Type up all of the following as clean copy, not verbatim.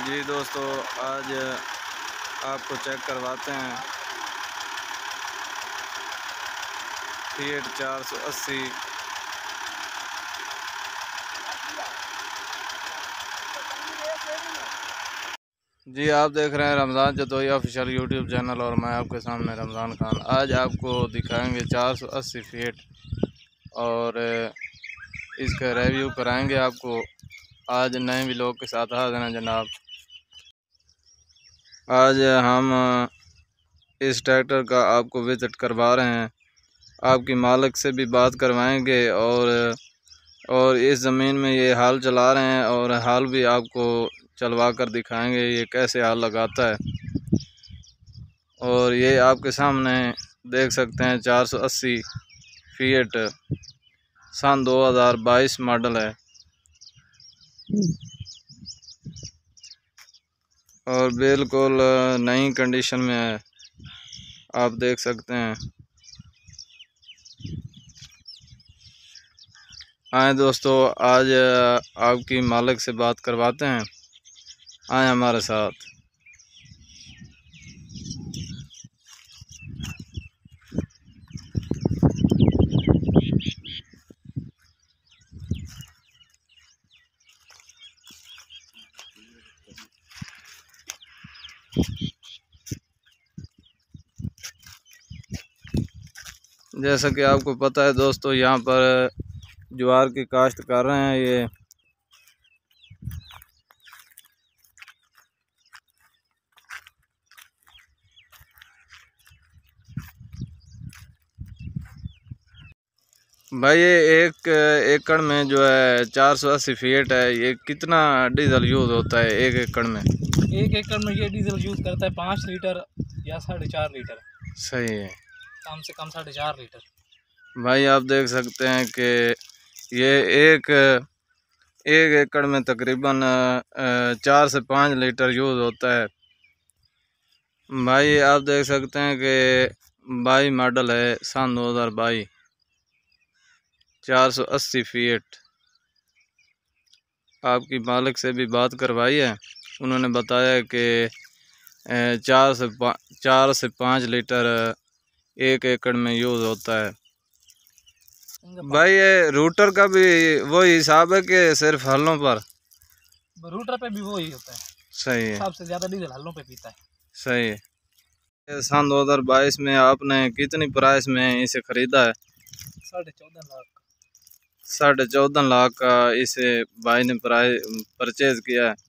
जी दोस्तों, आज आपको चेक करवाते हैं फिएट 480। जी आप देख रहे हैं Ramzan Jatoi official YouTube channel और मैं आपके सामने रमज़ान खान। आज आपको दिखाएंगे 480 फीट और इसका रिव्यू कराएंगे आपको। आज नए व्लॉग के साथ हाजिर हैं जनाब। आज हम इस ट्रैक्टर का आपको विज़िट करवा रहे हैं, आपकी मालिक से भी बात करवाएंगे और इस ज़मीन में ये हाल चला रहे हैं और हाल भी आपको चलवा कर दिखाएंगे ये कैसे हाल लगाता है। और ये आपके सामने देख सकते हैं 480 फीट सन 2022 मॉडल है और बिल्कुल नई कंडीशन में है, आप देख सकते हैं। आए दोस्तों, आज आपकी मालिक से बात करवाते हैं, आए हमारे साथ। जैसा कि आपको पता है दोस्तों, यहाँ पर ज्वार की काश्त कर रहे हैं ये। भाई ये एक एकड़ में जो है 480 फीट है, ये कितना डीजल यूज़ होता है एक एकड़ में? एक एकड़ में ये डीजल यूज़ करता है 5 लीटर या 4.5 लीटर। सही है, कम से कम 4.5 लीटर। भाई आप देख सकते हैं कि ये एक एकड़ में तकरीबन 4 से 5 लीटर यूज़ होता है। भाई आप देख सकते हैं कि 22 मॉडल है, सन 2022, 480 फीट। आपकी मालिक से भी बात करवाई है, उन्होंने बताया कि 4 से 5 लीटर एक एकड़ में यूज़ होता है। भाई ये रूटर का भी वही हिसाब है कि सिर्फ हलों पर? रूटर पे भी वही होता है। सही है, सबसे ज़्यादा डीजल हलों पे पीता है। सही है। सन 2022 में आपने कितनी प्राइस में इसे ख़रीदा है? 14.5 लाख। 14.5 लाख का इसे भाई ने परचेज किया है।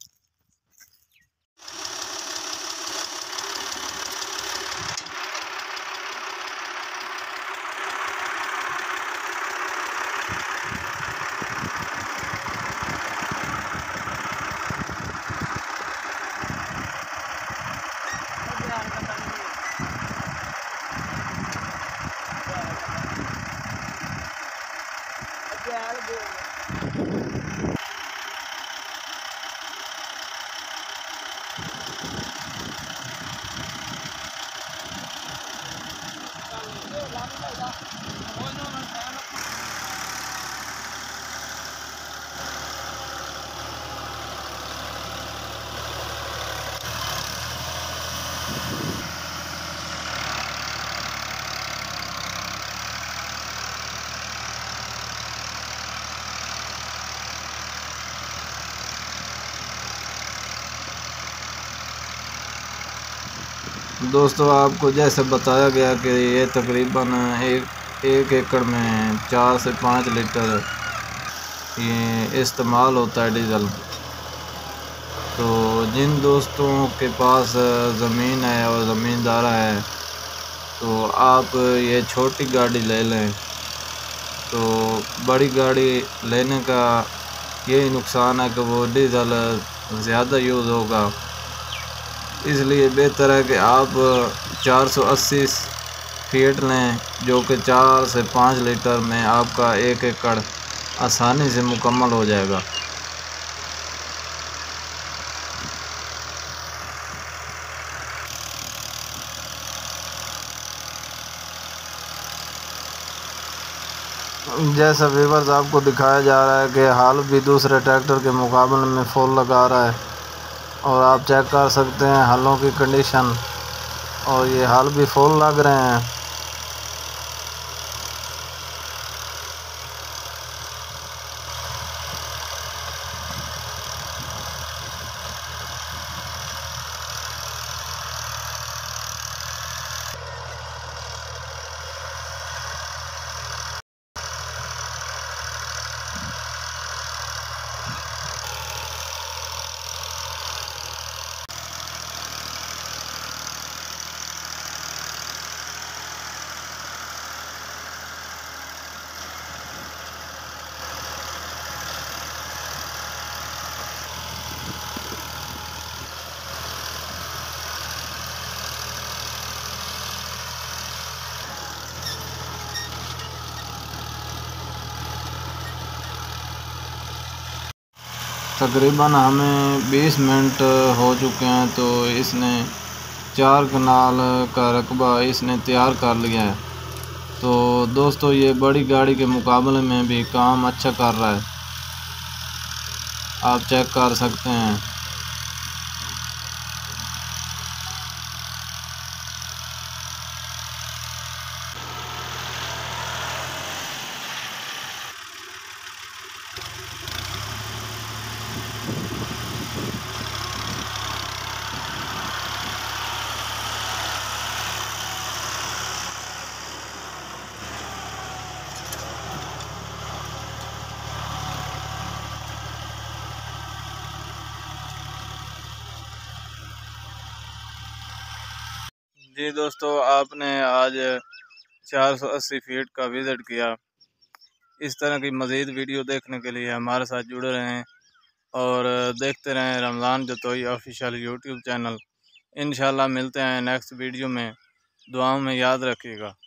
दोस्तों आपको जैसे बताया गया कि ये तकरीबन एक एकड़ में 4 से 5 लीटर ये इस्तेमाल होता है डीज़ल। तो जिन दोस्तों के पास ज़मीन है और ज़मींदार है तो आप ये छोटी गाड़ी ले लें। तो बड़ी गाड़ी लेने का यही नुकसान है कि वो डीज़ल ज़्यादा यूज़ होगा, इसलिए बेहतर है कि आप 480 फीट लें जो कि 4 से 5 लीटर में आपका एक एकड़ आसानी से मुकम्मल हो जाएगा। जैसा व्यूअर्स आपको दिखाया जा रहा है कि हाल भी दूसरे ट्रैक्टर के मुकाबले में फुल लगा रहा है और आप चेक कर सकते हैं हलों की कंडीशन, और ये हल भी फुल लग रहे हैं। तकरीबन हमें 20 मिनट हो चुके हैं, तो इसने 4 कनाल का रकबा इसने तैयार कर लिया है। तो दोस्तों ये बड़ी गाड़ी के मुकाबले में भी काम अच्छा कर रहा है, आप चेक कर सकते हैं। जी दोस्तों, आपने आज 480 फीट का विज़िट किया। इस तरह की मज़ीद वीडियो देखने के लिए हमारे साथ जुड़े रहें और देखते रहें Ramzan Jatoi official YouTube channel. इंशाल्लाह मिलते हैं नेक्स्ट वीडियो में, दुआओं में याद रखिएगा।